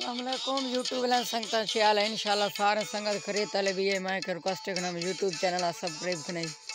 السلام علیکم یوٹیوب والے سنگت خیال ہے انشاءاللہ سارے سنگت کرے طلب یہ میں ریکویسٹ کرنا یوٹیوب چینل سبسکرائب کرنا